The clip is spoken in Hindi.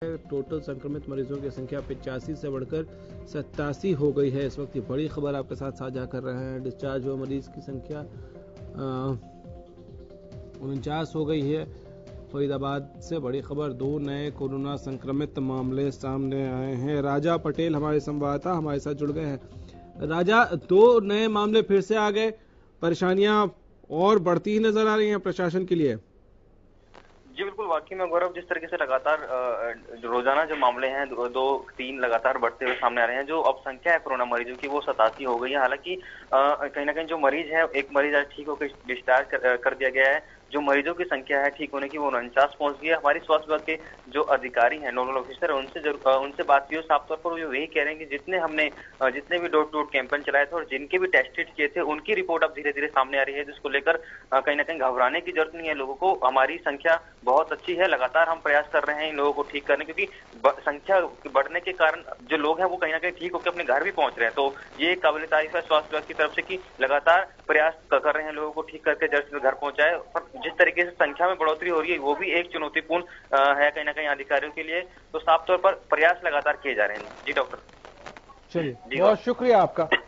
टोटल संक्रमित मरीजों की संख्या 85 से बढ़कर 87 हो गई है। इस वक्त ये बड़ी खबर आपके साथ साझा कर रहे हैं। डिस्चार्ज हुए मरीज की संख्या 49 हो गई है। फरीदाबाद से बड़ी खबर, 2 नए कोरोना संक्रमित मामले सामने आए हैं। राजा पटेल हमारे संवाददाता हमारे साथ जुड़ गए हैं। राजा, 2 नए मामले फिर से आ गए, परेशानियां और बढ़ती ही नजर आ रही हैं प्रशासन के लिए। जी बिल्कुल, वाकई में गौरव, जिस तरीके से लगातार रोजाना जो मामले हैं 2-3 लगातार बढ़ते हुए सामने आ रहे हैं। जो अब संख्या है कोरोना मरीजों की वो 87 हो गई है। हालांकि कहीं ना कहीं जो मरीज है, एक मरीज आज ठीक होकर डिस्चार्ज कर दिया गया है। जो मरीजों की संख्या है ठीक होने की वो 49 पहुंच गई है। हमारी स्वास्थ्य विभाग के जो अधिकारी हैं, नोडल ऑफिसर, उनसे बात की, साफ तौर पर वो यही कह रहे हैं कि जितने भी डोर टू डोर कैंपेन चलाए थे और जिनके भी टेस्टेड किए थे उनकी रिपोर्ट अब धीरे धीरे सामने आ रही है, जिसको लेकर कहीं ना कहीं घबराने की जरूरत नहीं है लोगों को। हमारी संख्या बहुत अच्छी है, लगातार हम प्रयास कर रहे हैं इन लोगों को ठीक करने, क्योंकि संख्या बढ़ने के कारण जो लोग हैं वो कहीं ना कहीं ठीक होकर अपने घर भी पहुंच रहे हैं। तो ये काबिल तारीफ है स्वास्थ्य विभाग की तरफ से कि लगातार प्रयास कर रहे हैं लोगों को ठीक करके जल्द से घर पहुंचाए। पर जिस तरीके से संख्या में बढ़ोतरी हो रही है वो भी एक चुनौतीपूर्ण है कहीं ना कहीं अधिकारियों के लिए। तो साफ तौर पर प्रयास लगातार किए जा रहे हैं। जी डॉक्टर। चलिए, बहुत शुक्रिया आपका।